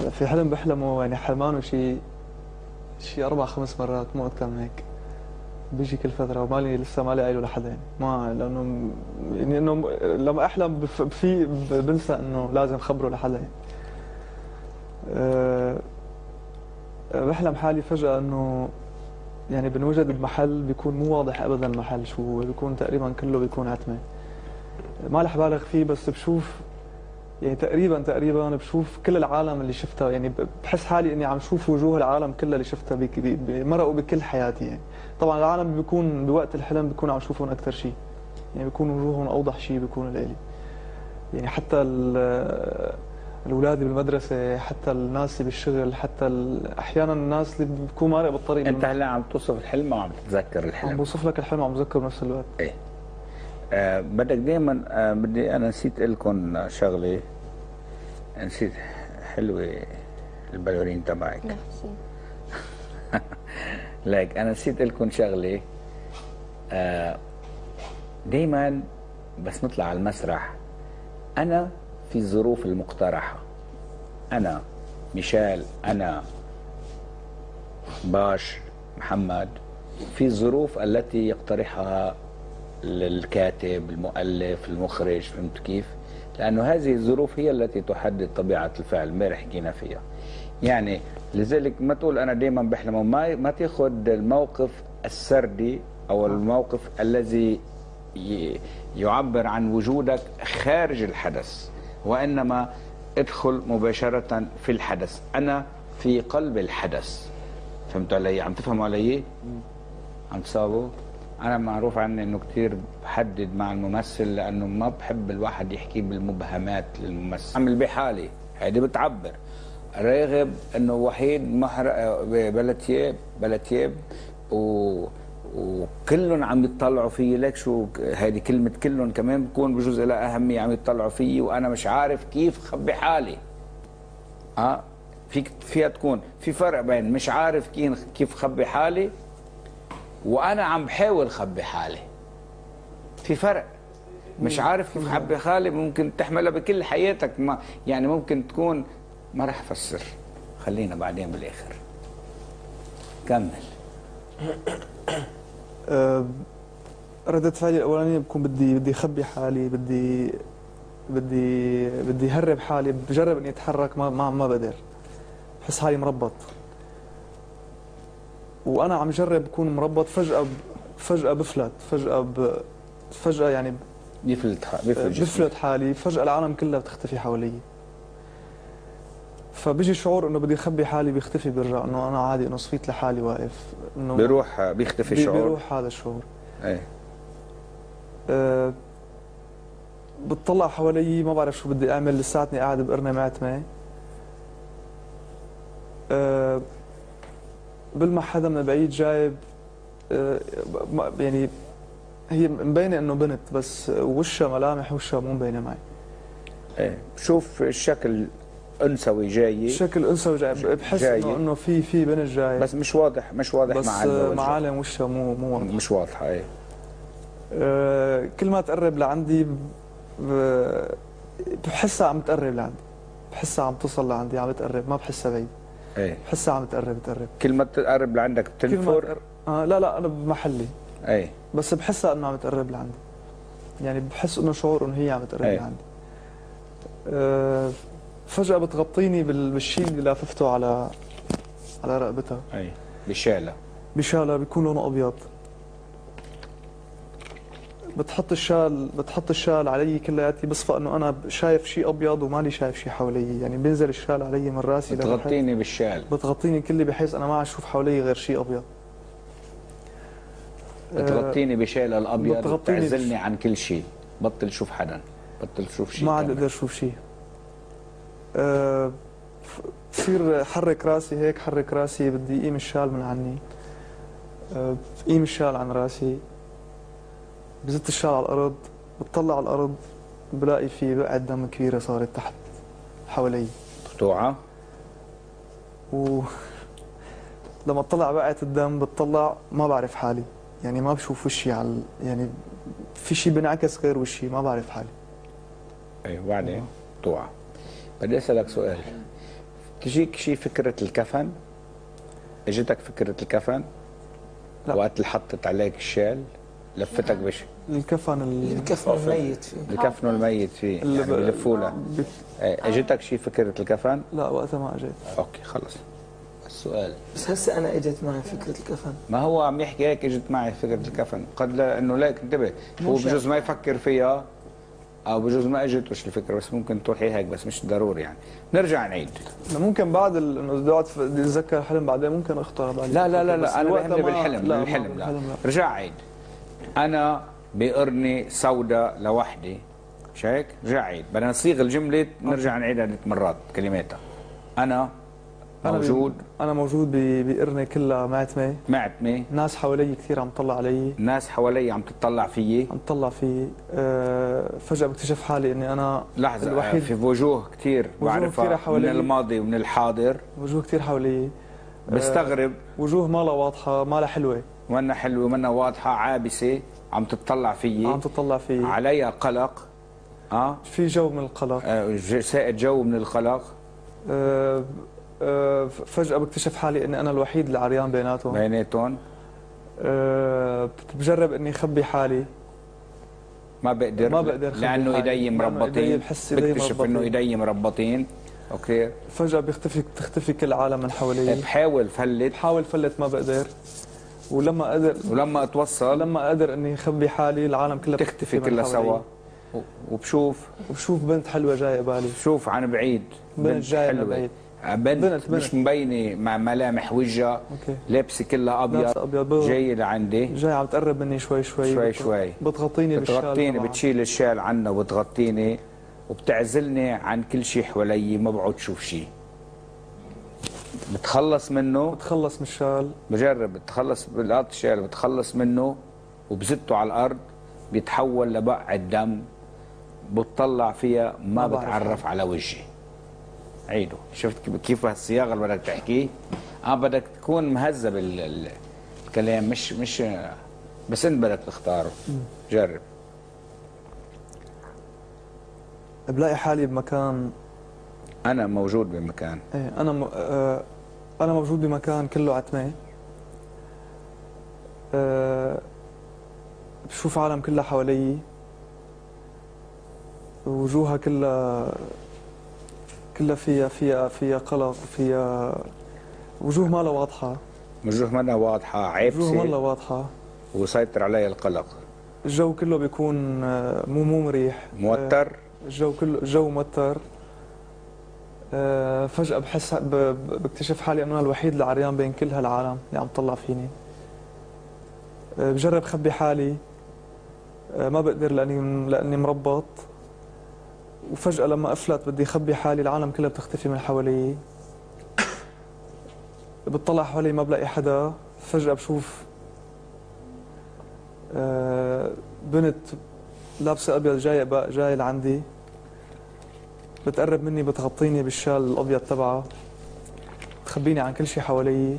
في حلم بحلمه يعني حلمانه شي 4 5 مرات، مو أكثر من هيك. بيجي كل فترة ومالي لسه مالي قايله لحدا يعني، ما لأنه يعني إنه لما أحلم بنسى إنه لازم خبره لحدا يعني. أه بحلم حالي فجأة إنه يعني بنوجد بمحل بيكون مو واضح أبدا المحل شو هو، بيكون تقريبا كله بيكون عتمة. ما رح بالغ فيه بس بشوف يعني تقريبا بشوف كل العالم اللي شفتها، يعني بحس حالي اني عم شوف وجوه العالم كلها اللي شفتها مرقوا بكل حياتي يعني. طبعا العالم بيكون بوقت الحلم بيكون عم شوفهم اكثر شيء، يعني بيكون وجوههم اوضح شيء بيكون لإلي. يعني حتى الاولاد بالمدرسه، حتى الناس اللي بالشغل، حتى احيانا الناس اللي بيكون مارق بالطريق. انت هلا عم توصف الحلم وعم تتذكر الحلم؟ عم بوصف لك الحلم وعم بذكر بنفس الوقت. ايه. بدك دائما بدي انا نسيت لكم شغله، نسيت. حلوه البالورين تبعك. ميرسي. لايك انا نسيت لكم شغله. دائما بس نطلع على المسرح انا في الظروف المقترحه، انا ميشيل، انا باش محمد، في الظروف التي يقترحها الكاتب، المؤلف، المخرج، فهمت كيف؟ لأنه هذه الظروف هي التي تحدد طبيعة الفعل، امبارح حكينا فيها. يعني لذلك ما تقول أنا دائما بحلم، ما تاخذ الموقف السردي أو الموقف الذي يعبر عن وجودك خارج الحدث، وإنما ادخل مباشرة في الحدث. أنا في قلب الحدث. فهمتوا علي؟ عم تفهموا علي؟ عم تصابوا؟ أنا معروف عني إنه كثير بحدد مع الممثل، لأنه ما بحب الواحد يحكي بالمبهمات للممثل. عمل بحالي، هيدي بتعبر. راغب إنه وحيد محرق بلتياب وكلهم عم يطلعوا فيي. ليك شو هيدي كلمة كلهم كمان بكون بجزء لها أهمية، عم يطلعوا فيي وأنا مش عارف كيف خبي حالي. فيها تكون في فرق بين مش عارف كيف خبي حالي وانا عم بحاول خبي حالي. في فرق. مش عارف كيف خبي حالي ممكن تحملها بكل حياتك، ما يعني ممكن تكون ما رح افسر، خلينا بعدين بالاخر. كمل. ردة فعلي الأولانية بكون بدي أخبي حالي، بدي هرب حالي، بجرب إني أتحرك ما بقدر، بحس حالي مربط. وأنا عم جرب بكون مربط، فجأة بفلت، فجأة يعني بفلت حالي، فجأة العالم كلها بتختفي حوالي. فبيجي شعور انه بدي اخبي حالي، بيختفي، بيرجع انه انا عادي، انه صفيت لحالي واقف، انه بيختفي الشعور، بيروح هذا الشعور. ايه. بتطلع حوالي ما بعرف شو بدي اعمل، لساتني قاعد بقرنة معتمة. بلمح حدا من بعيد جايب، يعني هي مبينه انه بنت بس وشها، ملامح وشها مو مبينه معي. ايه، بشوف الشكل انثوي جاي، شكل انثوي جاي، بحس انه في بنت جاي، بس مش واضح بس مع معالم وشها مو واضحه، مش واضحه. ايه. كل ما تقرب لعندي بحسها عم تقرب لعندي، بحسها عم توصل لعندي، عم تقرب، ما بحسها بعيد. ايه، بحسها عم تقرب. كل ما تقرب لعندك بتنفر؟ لا انا بمحلي. ايه، بس بحسها انه عم تقرب لعندي، يعني بحس انه شعور انه هي عم تقرب لعندي. فجأة بتغطيني بالشيء اللي لاففته على رقبتها. اي، بشالة بيكون لونه ابيض. بتحط الشال علي كلياتي، بصفى انه انا شايف شيء ابيض ومالي شايف شيء حوالي، يعني بينزل الشال علي من راسي، بتغطيني بالشال، بتغطيني كلي، بحيث انا ما عم اشوف حوالي غير شيء ابيض. بتغطيني بشال الابيض، بتعزلني عن كل شيء، بطل شوف حدا، بطل شوف شيء، ما عاد اقدر اشوف شيء. بصير حرك راسي هيك، حرك راسي، بدي اقيم الشال من عني. بقيم الشال عن راسي، بزت الشال على الارض، بتطلع على الارض، بلاقي في بقعة دم كبيرة صارت تحت حوالي، مقطوعة. لما اطلع بقعة الدم، بتطلع ما بعرف حالي، يعني ما بشوف وشي يعني في شيء بنعكس غير وشي، ما بعرف حالي. ايه، وبعدين مقطوعة. بدي اسألك سؤال، تجيك شي فكرة الكفن؟ اجتك فكرة الكفن؟ لا. وقت اللي حطت عليك الشال لفتك بش الكفن الكفن الميت فيه. بكفنوا الميت فيه اللي يعني بلفوا لها. بت... اجتك شي فكرة الكفن؟ لا وقتها ما اجيت. اوكي خلص. السؤال بس هسه انا اجت معي فكره الكفن. ما هو عم يحكي هيك اجت معي فكرة الكفن، قد لا انه ليك انتبه، هو بجوز ما يفكر فيها او بجوز ما اجتوش الفكرة، بس ممكن تروحي هيك، بس مش ضروري يعني. نرجع نعيد. ممكن بعد انه بدي اقعد بدي اتذكر الحلم بعدين ممكن اخطر بالي. لا لا لا بس لا انا وقتها بهمني ما- بالحلم، لا، بالحلم ما لا. بالحلم لا. رجع عيد. انا بقرني سوداء لوحدي، مش هيك؟ رجع عيد، بدنا نصيغ الجملة نرجع نعيدها 3 مرات كلماتها. انا موجود. انا موجود بقرني كلها معتمه، معتمة، ناس حوالي كثير عم تطلع علي، ناس حوالي عم تطلع فيي. عم تطلع في فجأة بكتشف حالي اني انا لحظة الوحيد. في وجوه كثير وجوه بعرفها كتيرة من حوالي. الماضي ومن الحاضر. وجوه كثير حوالي. بستغرب وجوه ما لها واضحة ما لها حلوة، منا حلوة منا واضحة، عابسة عم تطلع فيي، عم تطلع في. عليها قلق. في جو من القلق. سائد جو من القلق. آه، فجأة بكتشف حالي اني انا الوحيد اللي عريان بيناتهم. بيناتهم بجرب اني اخبي حالي، ما بقدر أخبي لانه حالي. ايدي لأنه مربطين. إيدي بحس إيدي بكتشف انه مربطين. ايدي مربطين. اوكي. فجأة بتختفي كل العالم من حوالي. بحاول فلت، بحاول فلت ما بقدر، ولما قدر ولما اتوصل لما قدر اني اخبي حالي العالم كلها تختفي من كلها حوالي. سوا. وبشوف بنت حلوة جاية بالي. بشوف عن بعيد بنت جاية من بعيد. بنت مش مبينه مع ملامح وجهها، اوكي. لابسه كلها ابيض، لابسة ابيض، جاي لعندي جاي عم تقرب مني شوي شوي. شوي بتغطيني بالشال بتغطيني، تبعها. بتشيل الشال عنا وبتغطيني وبتعزلني عن كل شيء حوالي، ما بقعد شوف شيء. بتخلص منه، بتخلص من الشال. بجرب بتخلص بالقط الشال، بتخلص منه وبزته على الارض، بيتحول لبقع الدم، بتطلع فيها ما بتعرف على وجهي. عيدوا. شفت كيف هالصياغه اللي بدك تحكيه؟ بدك تكون مهذب الكلام، مش بس انت بدك تختاره. جرب. بلاقي حالي بمكان. انا موجود بمكان. ايه انا موجود بمكان كله عتمه. بشوف عالم كلها حوالي، وجوهها كلها فيها قلق، وفيها وجوه ما لها واضحه. وجوه منا واضحه، وجوه ما لها عيبسه، واضحه. وسيطر علي القلق. الجو كله بيكون مو مريح. موتر. الجو موتر. فجأة بحس بكتشف حالي انه انا الوحيد اللي عريان بين كل هالعالم اللي عم تطلع فيني. بجرب خبي حالي، ما بقدر لاني مربط. وفجأة لما افلت بدي اخبي حالي العالم كلها بتختفي من حوالي. بتطلع حوالي ما بلاقي حدا. فجأة بشوف بنت لابسة ابيض جاي لعندي، بتقرب مني، بتغطيني بالشال الابيض تبعها، تخبيني عن كل شيء حوالي.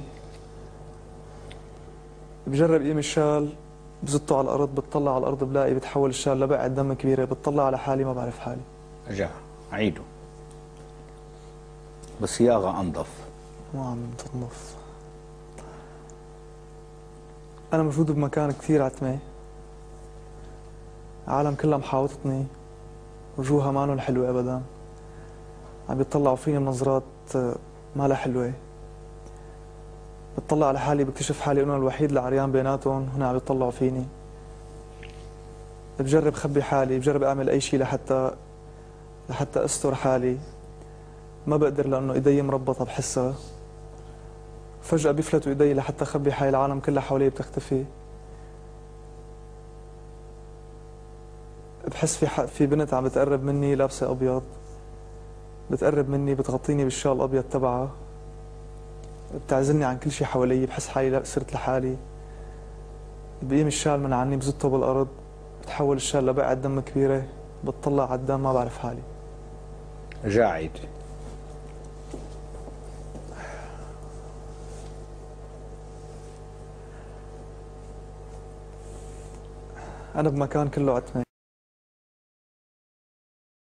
بجرب قيم الشال، بزته على الارض، بتطلع على الارض بلاقي بتحول الشال لبقعة دم كبيرة، بتطلع على حالي ما بعرف حالي. رجع. عيدوا بصياغه انظف. ما عم تنظف. انا موجود بمكان كثير عتمة، عالم كلها محاوطتني، وجوهها مانن حلوة ابدا، عم بيطلعوا فيني بنظرات ما لها حلوة. بتطلع على حالي بكتشف حالي انه الوحيد اللي عريان بيناتهم، هنا عم يطلعوا فيني. بجرب خبي حالي، بجرب اعمل اي شيء لحتى استر حالي، ما بقدر لانه ايدي مربطة بحسها. فجأة بيفلتوا ايدي لحتى اخبي حالي، العالم كلها حوالي بتختفي. بحس في بنت عم بتقرب مني لابسة ابيض، بتقرب مني، بتغطيني بالشال الابيض تبعها، بتعزلني عن كل شيء حوالي. بحس حالي صرت لحالي. بقيم الشال من عني، بزته بالارض، بتحول الشال لبقعة دم كبيرة، بتطلع على الدم ما بعرف حالي. رجع عيد. انا بمكان كله عتمة.